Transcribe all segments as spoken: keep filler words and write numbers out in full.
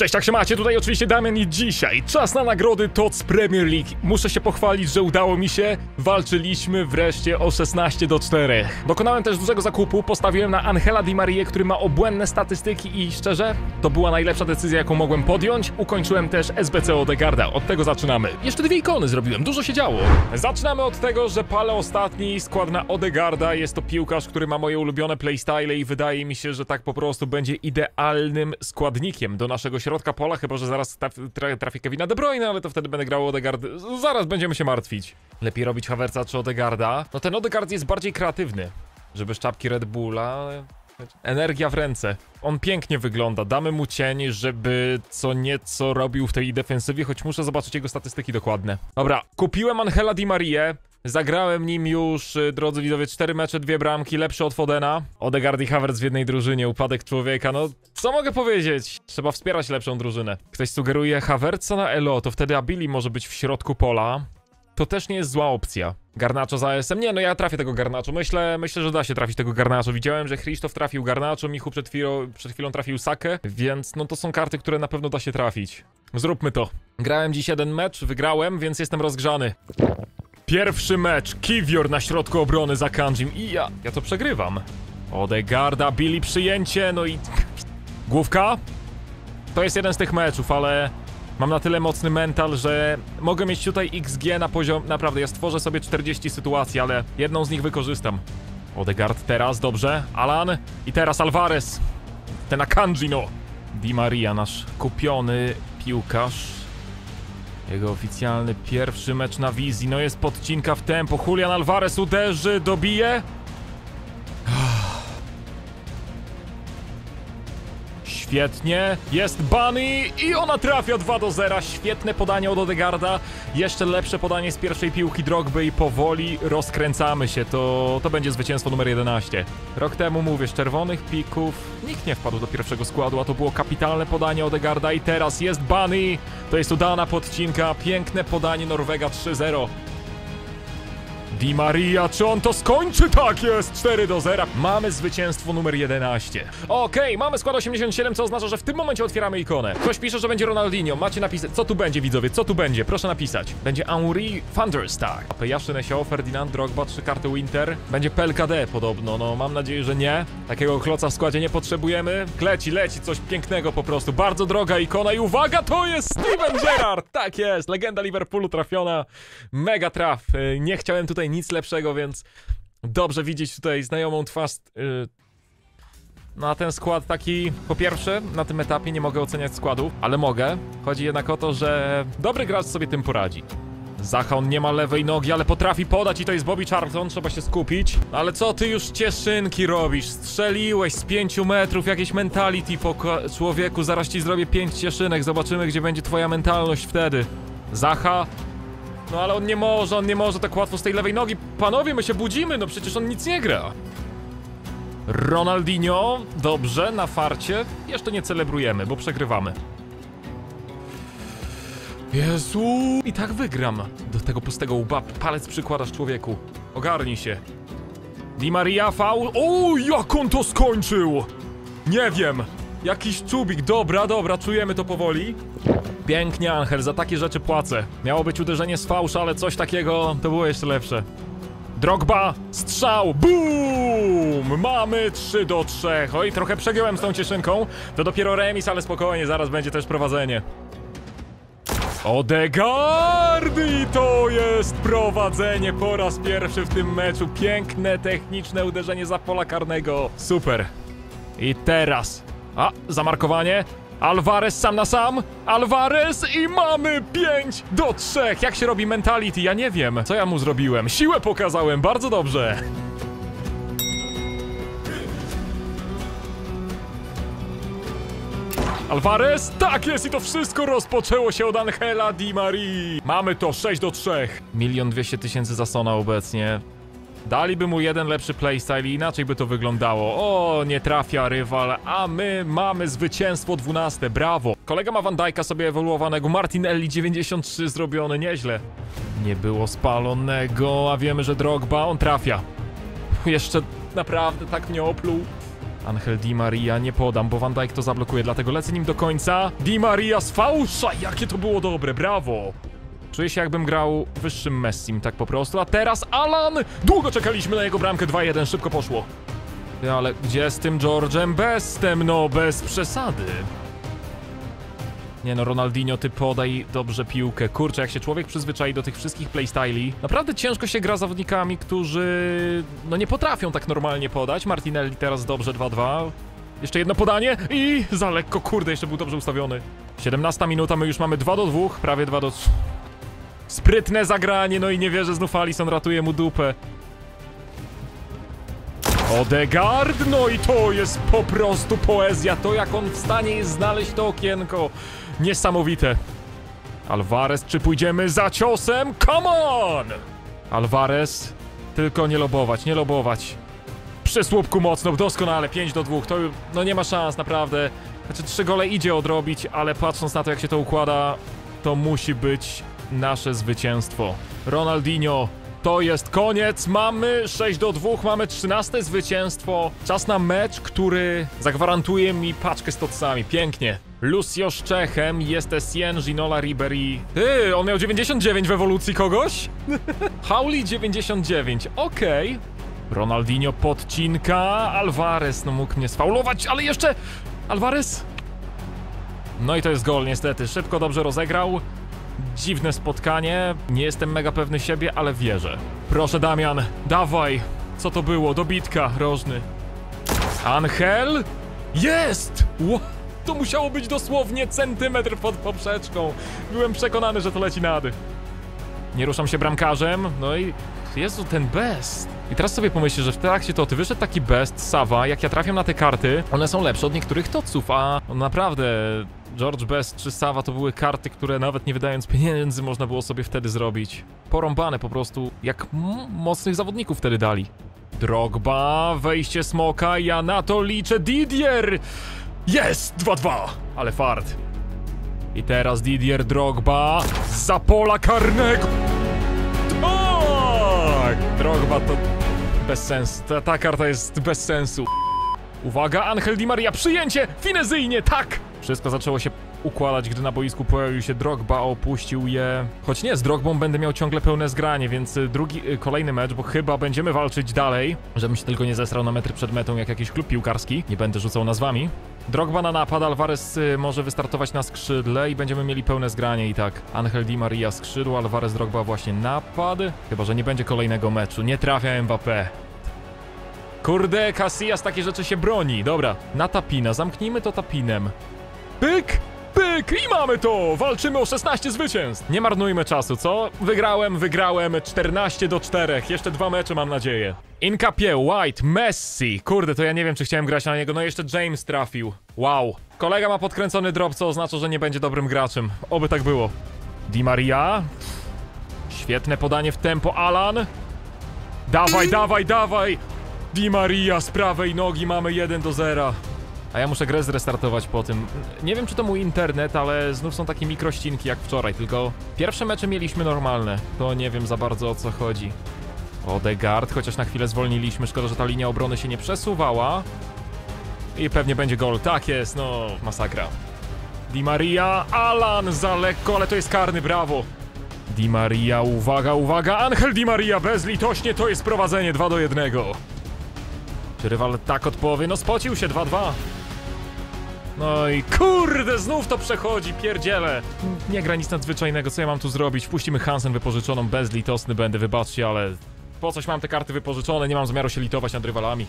Cześć, jak się macie? Tutaj oczywiście Damian i dzisiaj czas na nagrody T O C Premier League. Muszę się pochwalić, że udało mi się. Walczyliśmy wreszcie o szesnaście do czterech. Dokonałem też dużego zakupu, postawiłem na Angela Di Marię, który ma obłędne statystyki i szczerze, to była najlepsza decyzja, jaką mogłem podjąć. Ukończyłem też S B C Odegaarda, od tego zaczynamy. Jeszcze dwie ikony zrobiłem, dużo się działo. Zaczynamy od tego, że palę ostatni skład na Odegaarda. Jest to piłkarz, który ma moje ulubione playstyle i wydaje mi się, że tak po prostu będzie idealnym składnikiem do naszego środka pola, chyba że zaraz trafi, trafi Kevina De Bruyne, ale to wtedy będę grał Odegaard. Zaraz będziemy się martwić. Lepiej robić Havertza czy Odegaarda. No ten Odegaard jest bardziej kreatywny, żeby z czapki Red Bulla. Energia w ręce. On pięknie wygląda. Damy mu cień, żeby co nieco robił w tej defensywie, choć muszę zobaczyć jego statystyki dokładne. Dobra, kupiłem Angela Di Marię. Zagrałem nim już, drodzy widzowie, cztery mecze, dwie bramki, lepszy od Fodena. Odegaard i Havertz w jednej drużynie, upadek człowieka, no co mogę powiedzieć? Trzeba wspierać lepszą drużynę. Ktoś sugeruje Havertza na Elo, to wtedy Abili może być w środku pola. To też nie jest zła opcja. Garnacho za A S M? Nie, no ja trafię tego Garnacho. Myślę, myślę, że da się trafić tego Garnacho. Widziałem, że Krzysztof trafił Garnacho, Michu przed chwilą, przed chwilą trafił Sakę, więc no to są karty, które na pewno da się trafić. Zróbmy to. Grałem dziś jeden mecz, wygrałem, więc jestem rozgrzany. Pierwszy mecz, Kiwior na środku obrony za Kanjim i ja, ja to przegrywam. Odegaarda, Billy przyjęcie, no i... Główka? To jest jeden z tych meczów, ale mam na tyle mocny mental, że mogę mieć tutaj X G na poziom... Naprawdę, ja stworzę sobie czterdzieści sytuacji, ale jedną z nich wykorzystam. Odegaard teraz, dobrze. Alan i teraz Alvarez. Ten Akanji, no. Di Maria, nasz kupiony piłkarz. Jego oficjalny pierwszy mecz na wizji. No jest podcinka w tempo. Julian Alvarez uderzy, dobije. Świetnie. Jest Bunny i ona trafia dwa do zera. Świetne podanie od Odegaarda. Jeszcze lepsze podanie z pierwszej piłki Drogby i powoli rozkręcamy się. To, to będzie zwycięstwo numer jedenaście. Rok temu, mówię, z czerwonych pików nikt nie wpadł do pierwszego składu, a to było kapitalne podanie Odegaarda i teraz jest Bunny. To jest udana podcinka. Piękne podanie Norwega trzy zero. Di Maria, czy on to skończy? Tak jest! cztery do zera. Mamy zwycięstwo numer jedenaście. Okej, okay, mamy skład osiemdziesiąt siedem, co oznacza, że w tym momencie otwieramy ikonę. Ktoś pisze, że będzie Ronaldinho. Macie napisać, co tu będzie, widzowie, co tu będzie? Proszę napisać. Będzie Henry Thunderstar. Jaszyne Nesio, Ferdinand, Drogba, trzy karty Winter. Będzie P L K D podobno, no mam nadzieję, że nie. Takiego kloca w składzie nie potrzebujemy. Leci, leci, coś pięknego po prostu. Bardzo droga ikona i uwaga, to jest Steven Gerrard! Tak jest, legenda Liverpoolu trafiona. Mega traf. Nie chciałem tutaj nic lepszego, więc dobrze widzieć tutaj znajomą twarz. Yy... No a ten skład taki, po pierwsze, na tym etapie nie mogę oceniać składów, ale mogę. Chodzi jednak o to, że dobry gracz sobie tym poradzi. Zacha, on nie ma lewej nogi, ale potrafi podać i to jest Bobby Charlton, trzeba się skupić. Ale co ty już cieszynki robisz? Strzeliłeś z pięciu metrów, jakieś mentality po człowieku, zaraz ci zrobię pięć cieszynek, zobaczymy, gdzie będzie twoja mentalność wtedy. Zacha. No ale on nie może, on nie może tak łatwo z tej lewej nogi. Panowie, my się budzimy, no przecież on nic nie gra. Ronaldinho, dobrze, na farcie. Jeszcze nie celebrujemy, bo przegrywamy. Jezu! I tak wygram. Do tego pustego łba palec przykładasz, człowieku. Ogarnij się. Di Maria, faul. O, jak on to skończył! Nie wiem. Jakiś czubik, dobra, dobra, czujemy to powoli. Pięknie, Angel, za takie rzeczy płacę. Miało być uderzenie z fałsza, ale coś takiego to było jeszcze lepsze. Drogba, strzał, boom! Mamy trzy do trzech. Oj, trochę przegiąłem z tą cieszynką. To dopiero remis, ale spokojnie, zaraz będzie też prowadzenie. Odegaard! I to jest prowadzenie po raz pierwszy w tym meczu. Piękne, techniczne uderzenie za pola karnego. Super. I teraz... A, zamarkowanie. Alvarez sam na sam. Alvarez i mamy pięć do trzech. Jak się robi mentality? Ja nie wiem. Co ja mu zrobiłem? Siłę pokazałem. Bardzo dobrze. Alvarez? Tak jest i to wszystko rozpoczęło się od Angela Di Marii. Mamy to sześć do trzech. Milion dwieście tysięcy za Sona obecnie. Daliby mu jeden lepszy playstyle i inaczej by to wyglądało. O, nie trafia rywal, a my mamy zwycięstwo dwunaste, brawo. Kolega ma Van Dijk'a sobie ewoluowanego, Martinelli dziewięćdziesiąt trzy zrobione, nieźle. Nie było spalonego, a wiemy, że Drogba, on trafia. Jeszcze naprawdę tak mnie opluł. Angel Di Maria, nie podam, bo Van Dijk to zablokuje, dlatego lecę nim do końca. Di Maria z fałsza, jakie to było dobre, brawo! Czuję się, jakbym grał wyższym Messim, tak po prostu. A teraz Alan! Długo czekaliśmy na jego bramkę, dwa jeden, szybko poszło. Ale gdzie z tym George'em Bestem? No, bez przesady. Nie no, Ronaldinho, ty podaj dobrze piłkę. Kurczę, jak się człowiek przyzwyczai do tych wszystkich playstyli, naprawdę ciężko się gra zawodnikami, którzy no nie potrafią tak normalnie podać. Martinelli teraz dobrze, dwa dwa. Jeszcze jedno podanie i za lekko, kurde, jeszcze był dobrze ustawiony. siedemnasta minuta, my już mamy dwa do dwóch, prawie dwa do trzech. Sprytne zagranie, no i nie wierzę, znów Alisson ratuje mu dupę. Odegaard, no i to jest po prostu poezja, to jak on w stanie jest znaleźć to okienko. Niesamowite. Alvarez, czy pójdziemy za ciosem? Come on! Alvarez, tylko nie lobować, nie lobować. Przy słupku mocno, doskonale, pięć do dwóch, to no nie ma szans, naprawdę. Znaczy trzy gole idzie odrobić, ale patrząc na to, jak się to układa, to musi być nasze zwycięstwo. Ronaldinho, to jest koniec, mamy sześć do dwóch, mamy trzynaste zwycięstwo. Czas na mecz, który zagwarantuje mi paczkę z tocami, pięknie. Lucio z Czechem, jest Essien, Ginola, Ribery. Ty, on miał dziewięćdziesiąt dziewięć w ewolucji kogoś? Howley dziewięćdziesiąt dziewięć, okej. Okay. Ronaldinho podcinka, Alvarez, no mógł mnie sfaulować, ale jeszcze... Alvarez? No i to jest gol niestety, szybko, dobrze rozegrał. Dziwne spotkanie, nie jestem mega pewny siebie, ale wierzę. Proszę Damian, dawaj! Co to było? Dobitka, rożny. Angel? Jest! Ło, to musiało być dosłownie centymetr pod poprzeczką. Byłem przekonany, że to leci na dy. Nie ruszam się bramkarzem, no i... Jezu, ten best. I teraz sobie pomyślę, że w trakcie to ty wyszedł taki best, Sava, jak ja trafiam na te karty, one są lepsze od niektórych toców, a no naprawdę George Best czy Sava to były karty, które nawet nie wydając pieniędzy można było sobie wtedy zrobić. Porąbane po prostu, jak mocnych zawodników wtedy dali. Drogba, wejście Smoka, ja na to liczę, Didier! Jest! dwa dwa! Ale fart. I teraz Didier Drogba za pola karnego. Tak! Drogba to bez sensu. Ta, ta karta jest bez sensu. Uwaga, Angel Di Maria, przyjęcie! Finezyjnie, tak! Wszystko zaczęło się układać, gdy na boisku pojawił się Drogba, opuścił je. Choć nie, z Drogbą będę miał ciągle pełne zgranie, więc drugi, kolejny mecz, bo chyba będziemy walczyć dalej. Żebym się tylko nie zesrał na metry przed metą jak jakiś klub piłkarski. Nie będę rzucał nazwami. Drogba na napad, Alvarez y, może wystartować na skrzydle i będziemy mieli pełne zgranie i tak. Angel Di Maria skrzydło, Alvarez, Drogba właśnie napad. Chyba że nie będzie kolejnego meczu. Nie trafia Mbappé. Kurde, Casillas takie rzeczy się broni. Dobra, na Tapina, zamknijmy to Tapinem. Pyk, pyk i mamy to! Walczymy o szesnaście zwycięstw. Nie marnujmy czasu, co? Wygrałem, wygrałem, czternaście do czterech. Jeszcze dwa mecze, mam nadzieję. Incapie, White, Messi. Kurde, to ja nie wiem, czy chciałem grać na niego. No jeszcze James trafił. Wow. Kolega ma podkręcony drop, co oznacza, że nie będzie dobrym graczem. Oby tak było. Di Maria. Świetne podanie w tempo, Alan. Dawaj, dawaj, dawaj! Di Maria z prawej nogi, mamy jeden do zera. A ja muszę grę zrestartować po tym. Nie wiem, czy to mój internet, ale znów są takie mikrościnki jak wczoraj, tylko pierwsze mecze mieliśmy normalne. To nie wiem za bardzo, o co chodzi. Odegaard, chociaż na chwilę zwolniliśmy. Szkoda, że ta linia obrony się nie przesuwała. I pewnie będzie gol. Tak jest, no masakra. Di Maria, Alan za lekko, ale to jest karny, brawo. Di Maria, uwaga, uwaga, Angel Di Maria bezlitośnie, to jest prowadzenie dwa do jednego. Czy rywal tak odpowie? No spocił się, dwa dwa. No i kurde, znów to przechodzi, pierdziele. Nie gra nic nadzwyczajnego, co ja mam tu zrobić? Wpuścimy Hansen wypożyczoną, bezlitosny będę, wybaczcie, ale... Po coś mam te karty wypożyczone, nie mam zamiaru się litować nad rywalami.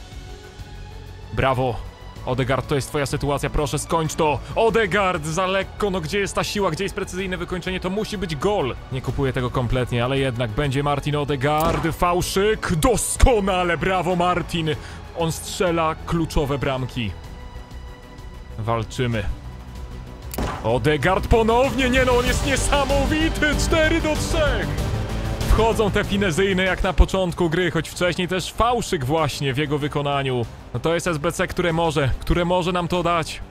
Brawo. Odegaard, to jest twoja sytuacja, proszę skończ to. Odegaard, za lekko, no gdzie jest ta siła, gdzie jest precyzyjne wykończenie, to musi być gol. Nie kupuję tego kompletnie, ale jednak będzie Martin Odegaard, fałszyk, doskonale, brawo Martin. On strzela kluczowe bramki. Walczymy. Odegaard ponownie, nie no, on jest niesamowity, cztery do trzech. Wchodzą te finezyjne jak na początku gry, choć wcześniej też fałszyk właśnie w jego wykonaniu. No to jest S B C, które może, które może nam to dać.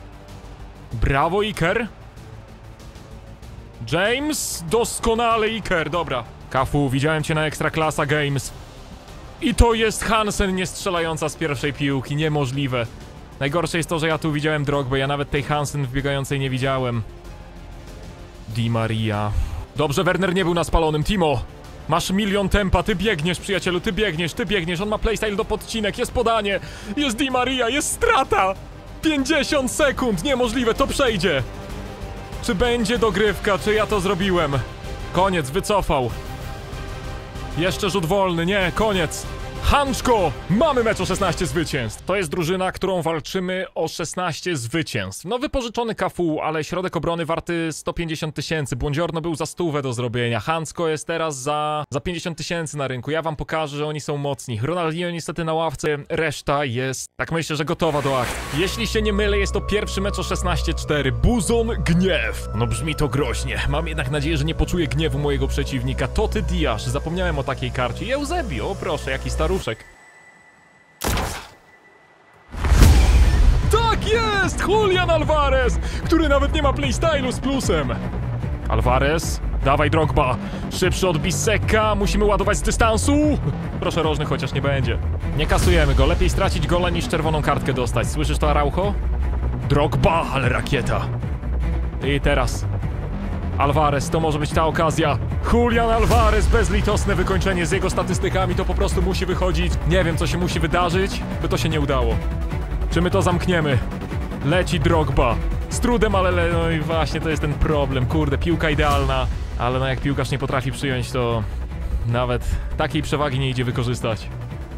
Brawo Iker. James, doskonale Iker, dobra. Cafu, widziałem cię na Ekstraklasa Games. I to jest Hansen nie strzelająca z pierwszej piłki. Niemożliwe. Najgorsze jest to, że ja tu widziałem Drogbę. Ja nawet tej Hansen wbiegającej nie widziałem. Di Maria. Dobrze, Werner nie był na spalonym. Timo, masz milion tempa. Ty biegniesz, przyjacielu. Ty biegniesz, ty biegniesz. On ma playstyle do podcinek. Jest podanie. Jest Di Maria. Jest strata. pięćdziesiąt sekund. Niemożliwe. To przejdzie. Czy będzie dogrywka? Czy ja to zrobiłem? Koniec. Wycofał. Jeszcze rzut wolny. Nie. Koniec. Hanczko! Mamy mecz o szesnaście zwycięstw. To jest drużyna, którą walczymy o szesnaście zwycięstw. No wypożyczony K F U, ale środek obrony warty sto pięćdziesiąt tysięcy. Błądziorno był za stówę do zrobienia. Hansko jest teraz za, za pięćdziesiąt tysięcy na rynku. Ja wam pokażę, że oni są mocni. Ronaldinho niestety na ławce. Reszta jest, tak myślę, że gotowa do akcji. Jeśli się nie mylę, jest to pierwszy mecz o szesnaście cztery. Buzon Gniew. No brzmi to groźnie. Mam jednak nadzieję, że nie poczuję gniewu mojego przeciwnika. Toty Diasz. Zapomniałem o takiej karcie. Eusebio, proszę, jaki staruszek. Tak jest! Julian Alvarez, który nawet nie ma playstylu z plusem. Alvarez, dawaj Drogba. Szybszy od Bisseka, musimy ładować z dystansu. Proszę rożny, chociaż nie będzie. Nie kasujemy go, lepiej stracić gola niż czerwoną kartkę dostać. Słyszysz to, Araujo? Drogba, ale rakieta. I teraz Alvarez, to może być ta okazja. Julian Alvarez, bezlitosne wykończenie z jego statystykami, to po prostu musi wychodzić. Nie wiem, co się musi wydarzyć, by to się nie udało. Czy my to zamkniemy? Leci Drogba. Z trudem, ale le... no i właśnie to jest ten problem. Kurde, piłka idealna, ale no jak piłkarz nie potrafi przyjąć, to nawet takiej przewagi nie idzie wykorzystać.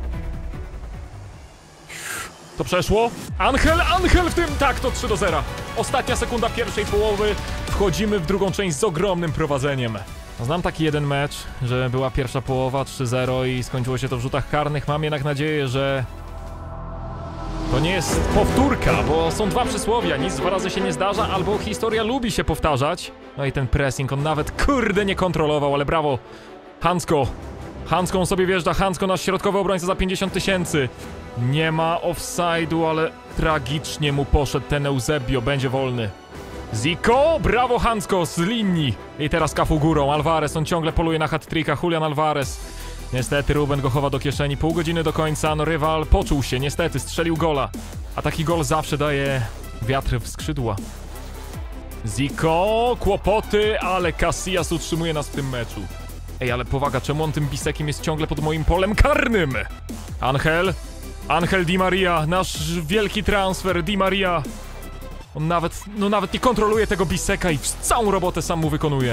To przeszło? Angel, Angel w tym! Tak, to trzy do zera. Ostatnia sekunda pierwszej połowy. Wchodzimy w drugą część z ogromnym prowadzeniem. Znam taki jeden mecz, że była pierwsza połowa trzy zero i skończyło się to w rzutach karnych. Mam jednak nadzieję, że to nie jest powtórka, bo są dwa przysłowia. Nic dwa razy się nie zdarza, albo historia lubi się powtarzać. No i ten pressing, on nawet kurde nie kontrolował, ale brawo. Hansko. Hanską sobie wjeżdża. Hansko, nasz środkowy obrońca za pięćdziesiąt tysięcy. Nie ma offside'u, ale tragicznie mu poszedł ten Eusebio. Będzie wolny. Zico, brawo Hansko z linii. I teraz K F U górą. Alvarez, on ciągle poluje na hat-tricka. Julian Alvarez. Niestety Ruben go chowa do kieszeni. Pół godziny do końca. No rywal poczuł się. Niestety strzelił gola. A taki gol zawsze daje wiatr w skrzydła. Zico, kłopoty, ale Casillas utrzymuje nas w tym meczu. Ej, ale powaga, czemu on tym Bisekiem jest ciągle pod moim polem karnym? Angel. Angel Di Maria, nasz wielki transfer, Di Maria. On nawet, no nawet nie kontroluje tego Biseka i całą robotę sam mu wykonuje.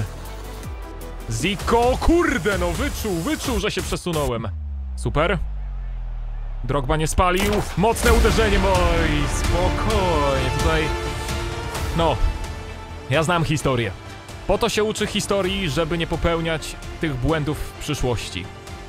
Zico, kurde, no wyczuł, wyczuł, że się przesunąłem. Super. Drogba nie spalił. Mocne uderzenie, oj, spokojnie, tutaj... No, ja znam historię. Po to się uczy historii, żeby nie popełniać tych błędów w przyszłości.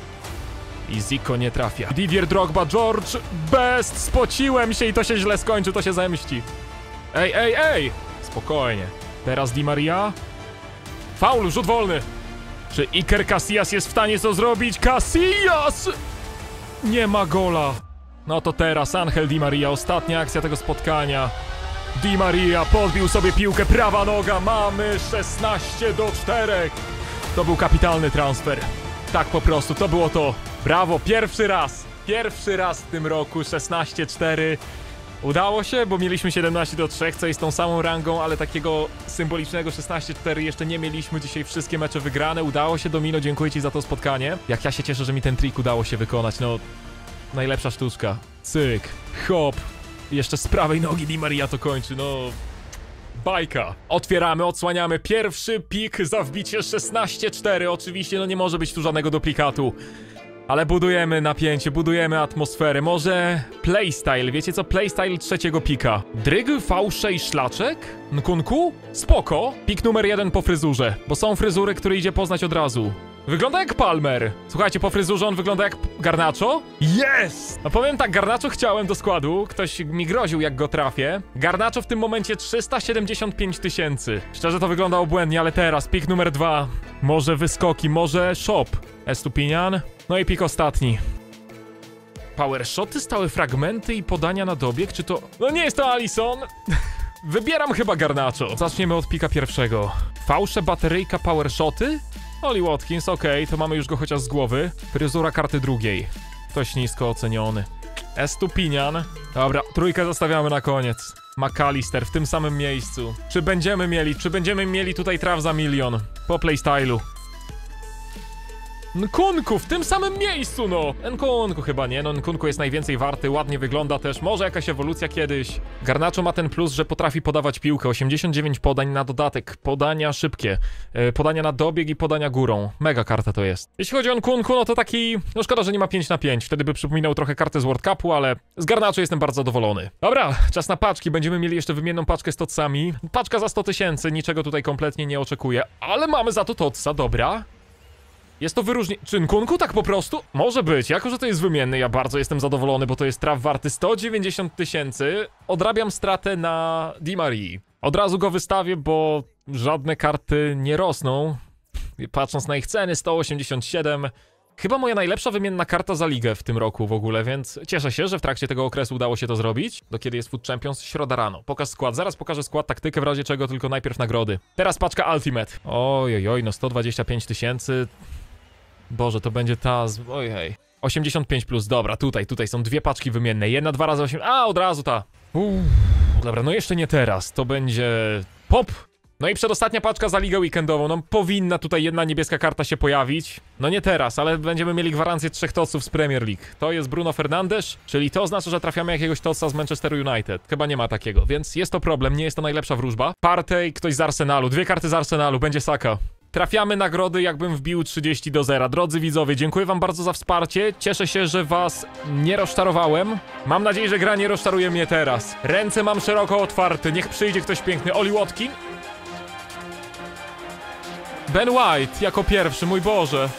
I Zico nie trafia. Didier Drogba, George Best, spociłem się i to się źle skończy, to się zemści. Ej, ej, ej! Spokojnie. Teraz Di Maria. Faul, rzut wolny. Czy Iker Casillas jest w stanie co zrobić? Casillas! Nie ma gola. No to teraz Angel Di Maria, ostatnia akcja tego spotkania. Di Maria podbił sobie piłkę, prawa noga, mamy szesnaście do czterech. To był kapitalny transfer. Tak po prostu, to było to. Brawo, pierwszy raz. Pierwszy raz w tym roku, szesnaście cztery. Udało się, bo mieliśmy siedemnaście do trzech, co jest tą samą rangą, ale takiego symbolicznego szesnaście cztery jeszcze nie mieliśmy. Dzisiaj wszystkie mecze wygrane. Udało się, Domino, dziękuję ci za to spotkanie. Jak ja się cieszę, że mi ten trik udało się wykonać, no... Najlepsza sztuczka. Cyk, hop. Jeszcze z prawej nogi Di Maria to kończy, no... Bajka. Otwieramy, odsłaniamy. Pierwszy pik za wbicie szesnaście cztery. Oczywiście, no nie może być tu żadnego duplikatu. Ale budujemy napięcie, budujemy atmosferę. Może playstyle, wiecie co? Playstyle trzeciego pika. Dryg, fałsze i szlaczek? Nkunku? Spoko. Pik numer jeden po fryzurze, bo są fryzury, które idzie poznać od razu. Wygląda jak Palmer. Słuchajcie, po fryzurze on wygląda jak Garnacho. Yes! No powiem tak, Garnacho chciałem do składu. Ktoś mi groził, jak go trafię. Garnacho w tym momencie trzysta siedemdziesiąt pięć tysięcy. Szczerze to wygląda obłędnie, ale teraz pik numer dwa. Może wyskoki, może shop. Estupinian. No i pik ostatni. Power shoty, stałe fragmenty i podania na dobieg, czy to... No nie jest to Alisson. Wybieram chyba Garnacho. Zaczniemy od pika pierwszego. Fałsze, bateryjka, power shoty? Oli Watkins, okej, okay, to mamy już go chociaż z głowy. Fryzura karty drugiej. Ktoś nisko oceniony. Estupinian. Dobra, trójkę zostawiamy na koniec. McAllister w tym samym miejscu. Czy będziemy mieli, czy będziemy mieli tutaj traw za milion? Po playstylu. Nkunku w tym samym miejscu, no! Nkunku chyba nie, no Nkunku jest najwięcej warty, ładnie wygląda też, może jakaś ewolucja kiedyś. Garnacho ma ten plus, że potrafi podawać piłkę, osiemdziesiąt dziewięć podań na dodatek, podania szybkie, yy, podania na dobieg i podania górą. Mega karta to jest. Jeśli chodzi o Nkunku, no to taki, no szkoda, że nie ma pięć na pięć, wtedy by przypominał trochę kartę z World Cupu, ale z Garnacho jestem bardzo zadowolony. Dobra, czas na paczki, będziemy mieli jeszcze wymienną paczkę z totsami. Paczka za sto tysięcy, niczego tutaj kompletnie nie oczekuję, ale mamy za to totsa, dobra. Jest to wyróżnienie. Czy Nkunku tak po prostu? Może być, jako że to jest wymienny, ja bardzo jestem zadowolony, bo to jest traf warty sto dziewięćdziesiąt tysięcy. Odrabiam stratę na Di Marii. Od razu go wystawię, bo żadne karty nie rosną. Patrząc na ich ceny, sto osiemdziesiąt siedem. Chyba moja najlepsza wymienna karta za ligę w tym roku w ogóle, więc cieszę się, że w trakcie tego okresu udało się to zrobić. Do kiedy jest Food Champions? Środa rano. Pokaż skład. Zaraz pokażę skład, taktykę, w razie czego, tylko najpierw nagrody. Teraz paczka Ultimate. Oj, oj, no sto dwadzieścia pięć tysięcy. Boże, to będzie ta z... Ojej. osiemdziesiąt pięć plus, dobra, tutaj, tutaj są dwie paczki wymienne. Jedna, dwa razy osiem... A, od razu ta. Uuu. Dobra, no jeszcze nie teraz. To będzie... Pop. No i przedostatnia paczka za ligę weekendową. No powinna tutaj jedna niebieska karta się pojawić. No nie teraz, ale będziemy mieli gwarancję trzech totsów z Premier League. To jest Bruno Fernandes, czyli to oznacza, że trafiamy jakiegoś totsa z Manchester United. Chyba nie ma takiego, więc jest to problem, nie jest to najlepsza wróżba. Partey, ktoś z Arsenalu, dwie karty z Arsenalu, będzie Saka. Trafiamy nagrody, jakbym wbił trzydzieści do zera. Drodzy widzowie, dziękuję wam bardzo za wsparcie. Cieszę się, że was nie rozczarowałem. Mam nadzieję, że gra nie rozczaruje mnie teraz. Ręce mam szeroko otwarte, niech przyjdzie ktoś piękny. Oli Watkin. Ben White jako pierwszy, mój Boże.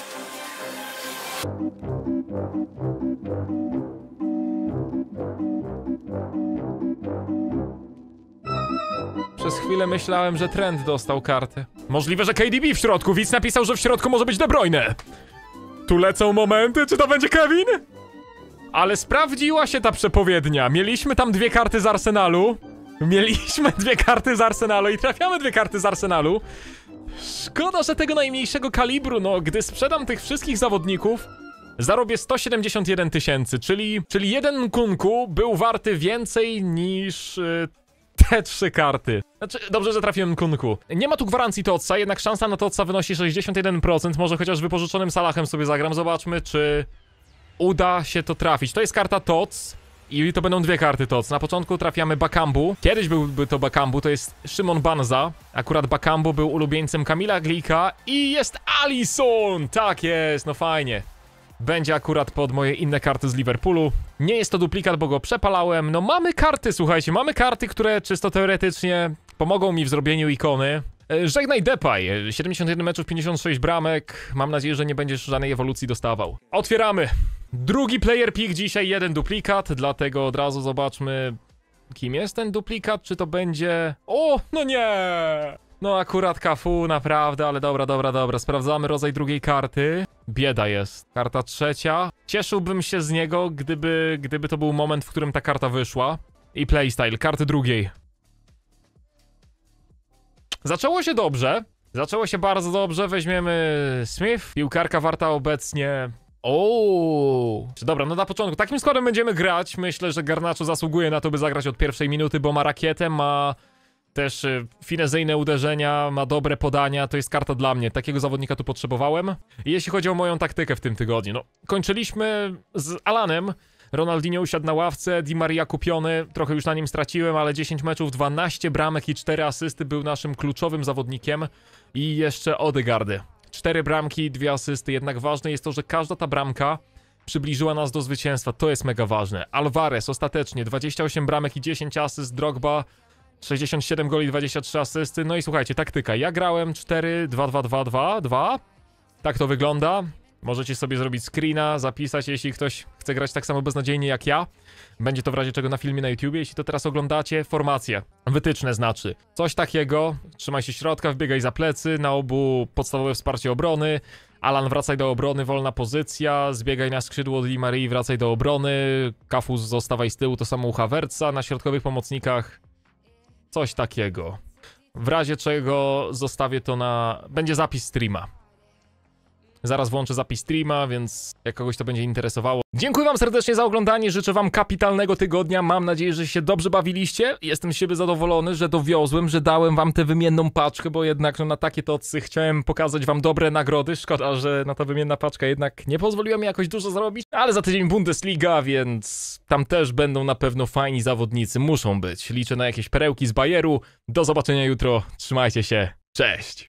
Przez chwilę myślałem, że Trent dostał kartę. Możliwe, że K D B w środku. Widz napisał, że w środku może być De Bruyne. Tu lecą momenty, czy to będzie Kevin? Ale sprawdziła się ta przepowiednia. Mieliśmy tam dwie karty z Arsenalu. Mieliśmy dwie karty z Arsenalu i trafiamy dwie karty z Arsenalu. Szkoda, że tego najmniejszego kalibru, no gdy sprzedam tych wszystkich zawodników, zarobię sto siedemdziesiąt jeden tysięcy, czyli, czyli jeden Nkunku był warty więcej niż yy, te trzy karty. Znaczy, dobrze, że trafiłem Nkunku. Nie ma tu gwarancji totsa, jednak szansa na totsa wynosi sześćdziesiąt jeden procent, może chociaż wypożyczonym Salahem sobie zagram, zobaczmy, czy uda się to trafić. To jest karta tots. I to będą dwie karty tots. Na początku trafiamy Bakambu. Kiedyś byłby to Bakambu, to jest Szymon Banza. Akurat Bakambu był ulubieńcem Kamila Glika. I jest Alisson! Tak jest, no fajnie. Będzie akurat pod moje inne karty z Liverpoolu. Nie jest to duplikat, bo go przepalałem. No mamy karty, słuchajcie, mamy karty, które czysto teoretycznie pomogą mi w zrobieniu ikony. Żegnaj Depay, siedemdziesiąt jeden meczów, pięćdziesiąt sześć bramek. Mam nadzieję, że nie będziesz żadnej ewolucji dostawał. Otwieramy. Drugi player pick dzisiaj, jeden duplikat, dlatego od razu zobaczmy, kim jest ten duplikat, czy to będzie... O, no nie! No akurat Cafu, naprawdę, ale dobra, dobra, dobra. Sprawdzamy rodzaj drugiej karty. Bieda jest. Karta trzecia. Cieszyłbym się z niego, gdyby, gdyby to był moment, w którym ta karta wyszła. I playstyle, karty drugiej. Zaczęło się dobrze. Zaczęło się bardzo dobrze. Weźmiemy Smith. Piłkarka warta obecnie... Ooo. Dobra, no na początku. Takim składem będziemy grać. Myślę, że Garnacho zasługuje na to, by zagrać od pierwszej minuty, bo ma rakietę, ma też y, finezyjne uderzenia, ma dobre podania. To jest karta dla mnie. Takiego zawodnika tu potrzebowałem. I jeśli chodzi o moją taktykę w tym tygodniu, no kończyliśmy z Alanem. Ronaldinho usiadł na ławce, Di Maria kupiony, trochę już na nim straciłem, ale dziesięć meczów, dwanaście bramek i cztery asysty, był naszym kluczowym zawodnikiem. I jeszcze Odegaardy. cztery bramki, dwie asysty, jednak ważne jest to, że każda ta bramka przybliżyła nas do zwycięstwa, to jest mega ważne. Alvarez ostatecznie, dwadzieścia osiem bramek i dziesięć asyst, Drogba sześćdziesiąt siedem goli, dwadzieścia trzy asysty. No i słuchajcie, taktyka, ja grałem cztery dwa dwa dwa dwa dwa, tak to wygląda. Możecie sobie zrobić screena, zapisać, jeśli ktoś chce grać tak samo beznadziejnie jak ja. Będzie to w razie czego na filmie na YouTubie. Jeśli to teraz oglądacie, formacje. Wytyczne znaczy. Coś takiego. Trzymaj się środka, wbiegaj za plecy. Na obu podstawowe wsparcie obrony. Alan, wracaj do obrony, wolna pozycja. Zbiegaj na skrzydło Di Marii, wracaj do obrony. Kafus, zostawaj z tyłu, to samo u Havertza. Na środkowych pomocnikach coś takiego. W razie czego zostawię to na... Będzie zapis streama. Zaraz włączę zapis streama, więc jak kogoś to będzie interesowało. Dziękuję wam serdecznie za oglądanie, życzę wam kapitalnego tygodnia. Mam nadzieję, że się dobrze bawiliście. Jestem z siebie zadowolony, że dowiozłem, że dałem wam tę wymienną paczkę, bo jednak no, na takie tocy chciałem pokazać wam dobre nagrody. Szkoda, że na ta wymienna paczka jednak nie pozwoliła mi jakoś dużo zarobić. Ale za tydzień Bundesliga, więc tam też będą na pewno fajni zawodnicy. Muszą być. Liczę na jakieś perełki z Bayeru. Do zobaczenia jutro. Trzymajcie się. Cześć!